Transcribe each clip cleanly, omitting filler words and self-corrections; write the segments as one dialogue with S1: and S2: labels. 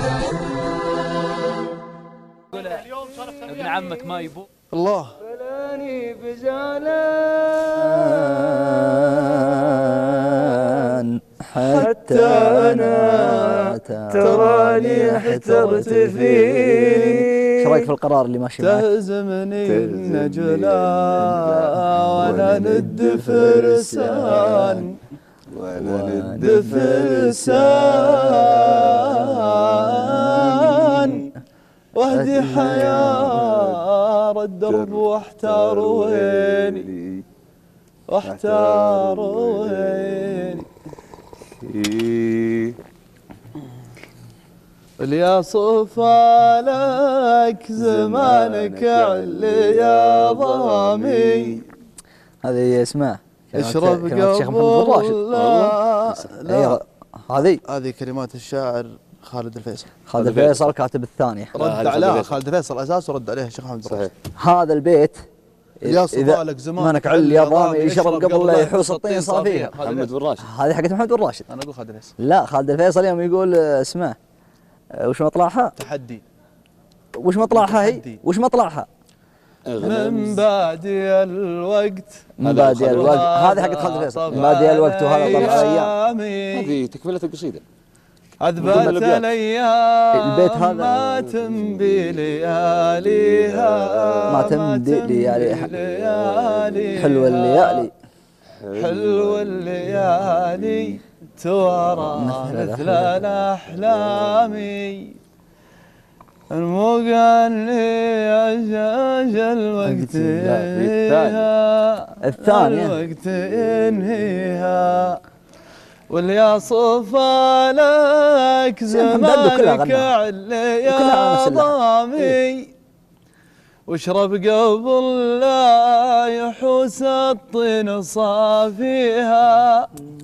S1: ابن عمك ما يبو
S2: الله
S3: فلاني بزعلان حتى أنا تراني احترت فيه.
S4: ايش رايك في القرار اللي ماشي معك؟
S2: تهزمني النجلا وانا ند فرسان وانا ند فرسان واهدي حيار الدرب واحتار ويني واحتار ويني يا صفا لك زمانك علي يا ضامي.
S4: هذه اسمها
S2: اشرب
S4: كلمات الشيخ محمد بن راشد.
S2: لا
S4: هذه
S2: كلمات الشاعر خالد الفيصل.
S4: خالد الفيصل كاتب الثانية.
S2: رد عليها خالد الفيصل اساس ورد عليها الشيخ محمد بن راشد.
S4: هذا البيت
S2: يا صفا لك زمانك
S4: علي يا ضامي يشرب قبل لا يحوس الطين صافيها.
S1: محمد بن راشد.
S4: هذه حقت محمد بن راشد.
S2: انا اقول خالد الفيصل.
S4: لا خالد الفيصل يوم يقول اسمه وش مطلعها؟
S2: تحدي.
S4: وش مطلعها هي؟ وش مطلعها؟
S2: من بادي الوقت.
S4: من بادي الوقت. هذه حقت خالد الفيصل. من بادي الوقت وهذا طلع الايام.
S1: هذه تكملة القصيدة.
S2: أذبت الأيام
S4: البيت هذا
S2: ما تمضي لياليها
S4: ما تمضي لياليها. حلوة الليالي
S2: حلوة الليالي توارى مثل الأحلام. المغني عجاج الوقت
S4: الثانية
S2: الوقت ينهيها. واليا صفا لك زمانك علي يا ضامي واشرب قبل لا يحوس الطين صافيها.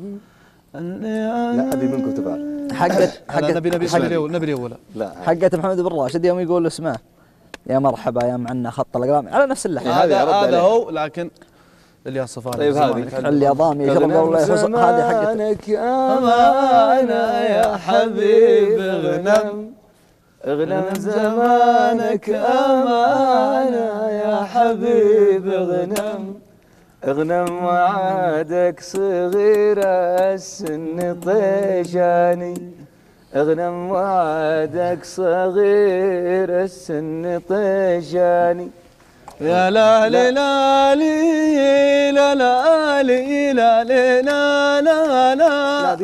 S1: لا ابي منكم تبع
S4: حقت
S2: نبي الاولى.
S1: لا
S4: حقت محمد بن راشد يوم يقول اسمه يا مرحبا يا معنا خط الاقلام على نفس اللحن.
S2: هذا هو لكن الياس صفا.
S1: طيب هذه
S4: علي يا ضامي يشرب قبل لا يحوس. هذه حقت
S2: أمانة يا حبيب اغنم اغنم زمانك أمانة يا حبيب اغنم
S3: اغنم وعادك صغير السن طيشاني. اغنم وعادك صغير السن طيشاني.
S2: يا لا لا لا لي لا لا لي لا لا لا لا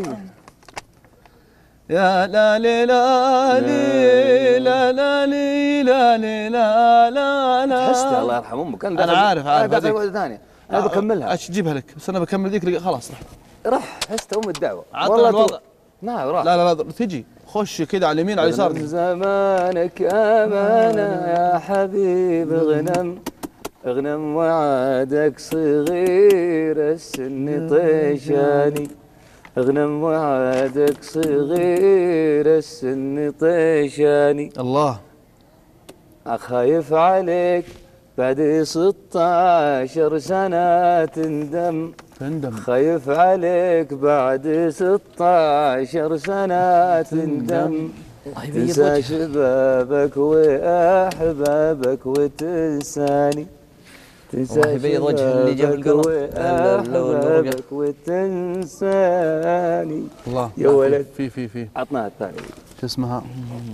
S2: يا لا لا لا لي لا لا لي لا لا لا لا.
S1: حستها الله يرحم امك.
S2: انا عارف
S1: هذه واحدة ثانية انا بكملها.
S2: اجيبها لك بس انا بكمل ذيك خلاص.
S1: راح حستها ام الدعوة.
S2: والله الوضع
S1: ما راح.
S2: لا تجي خش كذا على اليمين على اليسار.
S3: زمانك أمانة يا حبيب اغنم اغنم وعادك صغير السن طيشاني. اغنم وعادك صغير السن طيشاني.
S2: الله
S3: أخايف عليك بعد 16 سنة تندم. خايف عليك بعد 16 سنة تندم. تنسى شبابك وأحبابك وتنساني. تنسى شبابك وأحبابك وتنساني.
S2: الله
S3: يا ولد.
S2: في
S3: عطناها الثانية
S2: شو اسمها؟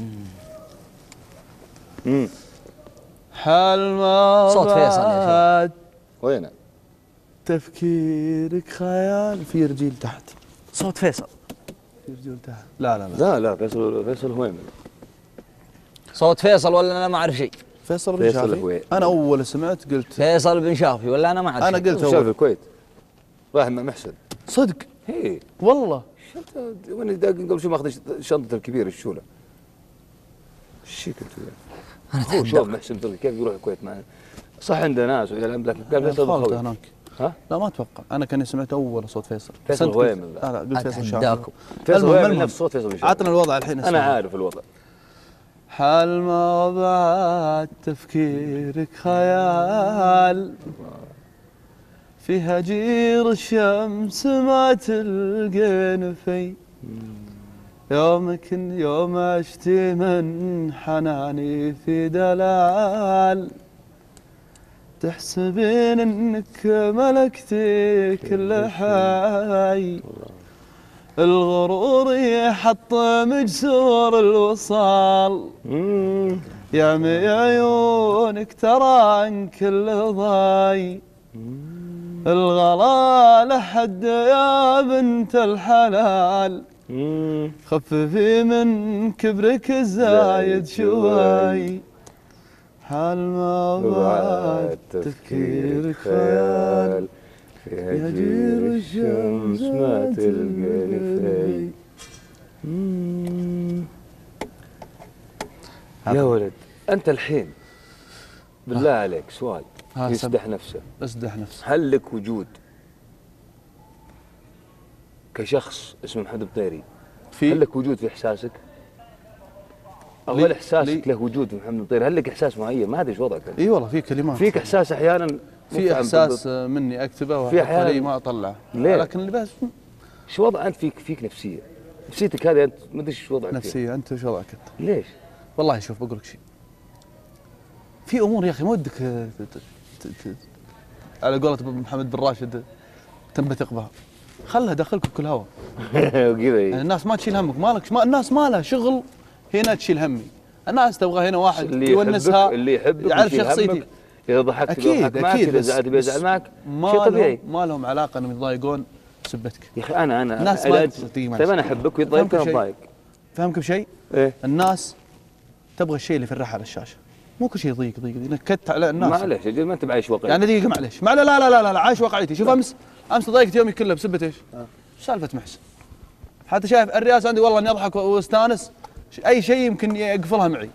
S2: حال ما
S4: صوت فيصل يا شيخ.
S1: وينه؟
S2: تفكيرك خيال. في رجيل تحت.
S4: صوت فيصل.
S2: في رجيل تحت. لا
S1: فيصل هويمن.
S4: صوت فيصل ولا انا ما اعرف شيء؟
S2: فيصل بن شافي. انا اول سمعت قلت
S4: فيصل بن شافي ولا انا ما اعرف.
S2: انا قلت
S1: شاف الكويت راح مع محسن.
S2: صدق؟
S1: ايه
S2: والله.
S1: وين قبل شو ماخذ شنطته الكبيره الشوله. ايش قلت له؟ هو شوف محسن كيف يروح الكويت معنا. صح عنده ناس لكن قال فيصل خوي
S2: هناك.
S1: ها؟
S2: لا ما اتوقع. انا كاني سمعت اول صوت فيصل.
S1: فيصل هويمن.
S2: لا قلت فيصل شافي.
S1: فيصل هويمن نفس صوت فيصل.
S2: عطنا الوضع الحين.
S1: انا عارف الوضع.
S3: حال ما بعد تفكيرك خيال في هجير الشمس ما تلقين في يوم عشتي من حناني في دلال، تحسبين انك ملكتي كل حي، الغرور يحطم جسور الوصال، يعمي عيونك ترى عن كل ضاي، الغلا لحد يا بنت الحلال، خففي من كبرك الزايد شوي، حال ما بعد تفكيرك خيال، يا جير الشمس ما تلقاني في.
S1: يا ولد أنت الحين بالله عليك سؤال يسدح نفسه،
S3: اسدح نفسه،
S1: هل لك وجود كشخص اسمه محمد الطيري؟ هل لك وجود في إحساسك؟ أو هل إحساسك له وجود في محمد الطيري؟ هل لك إحساس معين؟ ما أدري إيش وضعك.
S3: إي والله في كلمات،
S1: فيك إحساس أحيانا،
S3: في إحساس مني أكتبه وأحطه لي ما أطلعه، لكن اللي بس
S1: شو وضع أنت فيك نفسية؟ نفسيتك هذه أنت ما أدري إيش وضعك
S3: نفسية فيها. أنت شو وضعك أنت؟
S1: ليش؟
S3: والله شوف بقول لك شيء، في أمور يا أخي ما ودك على قولة محمد بن راشد تنبثق بها، خلها داخلك بكل هوا. يعني الناس ما تشيل همك، مالك الناس ما لها شغل هنا تشيل همي، الناس تبغى هنا واحد يونسها،
S1: اللي يحبك
S3: يعرف شخصيتي،
S1: إذا ضحكت يضحك معك، إذا زعلت بيزعل معك، شيء طبيعي.
S3: ما لهم علاقة انهم يتضايقون بسبتك.
S1: يا أخي أنا
S3: الناس ما
S1: طيب أنا أحبك ويضايقك أنا أضايق.
S3: فهمك بشيء؟
S1: إيه؟
S3: الناس تبغى الشيء اللي يفرحها على الشاشة، مو كل شيء ضيق نكت على الناس.
S1: معليش يا ما أنت بعيش واقعي.
S3: يعني دقيقة معليش، لا عايش واقعيتي. شوف أمس ضايقت يومي كله بسبة إيش؟ سالفة محسن. حتى شايف الرئاسة عندي والله إني أضحك واستانس، أي شيء يمكن يقفلها معي.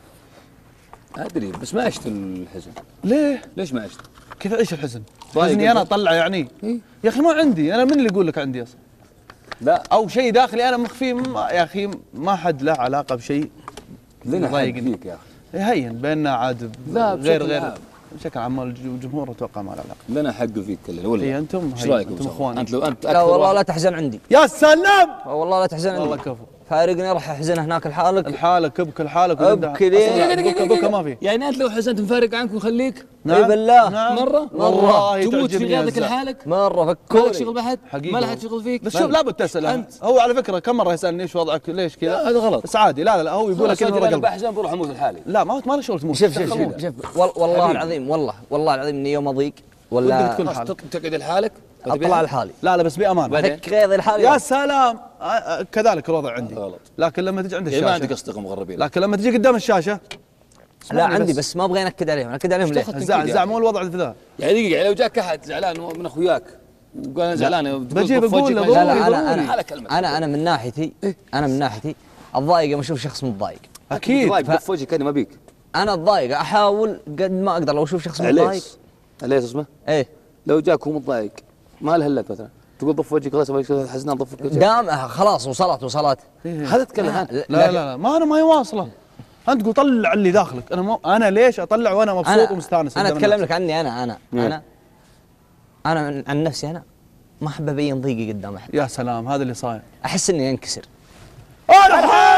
S1: أدري بس ما عشت الحزن.
S3: ليه؟
S1: ليش ما عشت؟
S3: كيف أعيش الحزن؟ حزني أنا أطلع يعني؟
S1: إيه؟
S3: يا أخي ما عندي، أنا من اللي يقول لك عندي أصلا؟
S1: لا
S3: أو شيء داخلي أنا مخفيه، يا أخي ما حد له علاقة بشيء
S1: لنا يضايقني فيك يا أخي.
S3: هين بيننا عاد غير بشكل عام الجمهور أتوقع ما له علاقة.
S1: لنا حق فيك كلنا ولا؟
S3: إيه أنتم
S1: إيش رأيكم؟
S3: أنتم إخوان.
S1: أنت لو أنت
S4: لا والله لا تحزن عندي.
S3: يا سلام.
S4: والله لا تحزن عندي.
S3: والله كفو.
S4: فارقني راح احزن هناك
S3: لحالك ابكي لحالك
S4: ابكي
S3: بكى ما في.
S1: يعني انت لو حزنت مفارق عنك وخليك؟
S3: نعم.
S4: اي بالله.
S3: نعم.
S1: مرة تموت في غيرك لحالك؟
S4: مرة
S1: فكوري. ما لك شغل بحد؟ ما لك حد شغل فيك؟
S3: بس شوف لابد تسأل انت. هو على فكرة كم مرة يسألني ايش وضعك ليش كذا؟
S1: هذا غلط.
S3: بس عادي لا هو يقول لك
S1: انا بحزن بروح اموت لحالي.
S3: لا ما له شغل تموت.
S4: شوف والله العظيم والله العظيم اني يوم اضيق ولا
S1: تقعد لحالك
S4: اطلع لحالي.
S3: لا بس بأمانة.
S4: احك غيظي لحالي.
S3: يا سلام. كذلك الوضع عندي.
S1: غلط.
S3: لكن لما تجي عند الشاشة
S1: ما عندك اصدقاء مغربين.
S3: لكن لما تجي قدام الشاشة
S4: لا عندي بس ما ابغى انكد عليهم، انكد عليهم ليه؟
S3: الزعل مو الوضع في ذا.
S1: يعني دقيقة يعني لو جاك احد زعلان من اخوياك وقال انا زعلان
S3: بجيب اقول له
S4: انا من ناحيتي اتضايق لما اشوف شخص متضايق.
S3: اكيد
S1: ضايق في وجهك انا ما بيك.
S4: انا اتضايق احاول قد ما اقدر لو اشوف شخص متضايق.
S1: ليش اسمه؟
S4: ايه
S1: لو جاك هو متضايق ما له الا مثلا تقول ضف وجهك خلاص حزنان ضف وجهك
S4: دام خلاص وصلت
S1: هذا تتكلم عنه.
S3: لا ما انا ما يواصله. انت تقول طلع اللي داخلك. انا ليش اطلع وانا مبسوط ومستانس؟
S4: انا اتكلم لك عني انا عن نفسي انا ما احب ابين ضيقي قدام احد.
S3: يا سلام هذا اللي صاير.
S4: احس اني انكسر.